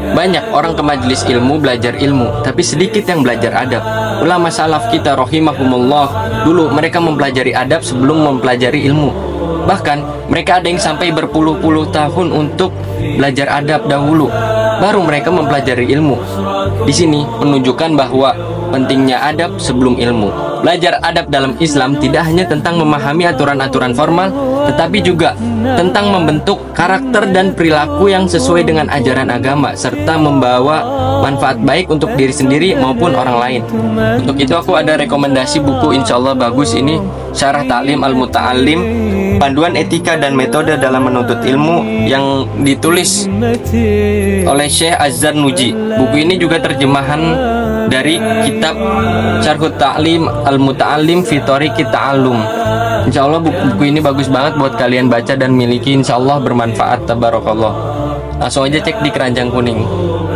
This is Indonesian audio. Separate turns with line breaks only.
Banyak orang ke majelis ilmu belajar ilmu, tapi sedikit yang belajar adab. Ulama salaf kita rahimahumullah, dulu mereka mempelajari adab sebelum mempelajari ilmu. Bahkan mereka ada yang sampai berpuluh-puluh tahun untuk belajar adab dahulu, baru mereka mempelajari ilmu. Di sini menunjukkan bahwa pentingnya adab sebelum ilmu. Belajar adab dalam Islam tidak hanya tentang memahami aturan-aturan formal, tetapi juga tentang membentuk karakter dan perilaku yang sesuai dengan ajaran agama, serta membawa manfaat baik untuk diri sendiri maupun orang lain. Untuk itu aku ada rekomendasi buku, insya Allah bagus ini, Syarah Ta'lim Al-Muta'allim, Panduan Etika dan Metode dalam Menuntut Ilmu, yang ditulis oleh Syekh Az-Zarnuji. Buku ini juga terjemahan dari kitab Syarhut Ta'lim Al-Muta'allim fi Thoriqit Ta'allum. Insya Allah buku ini bagus banget buat kalian baca dan miliki, insya Allah bermanfaat. Tabarakallah. Langsung aja cek di keranjang kuning.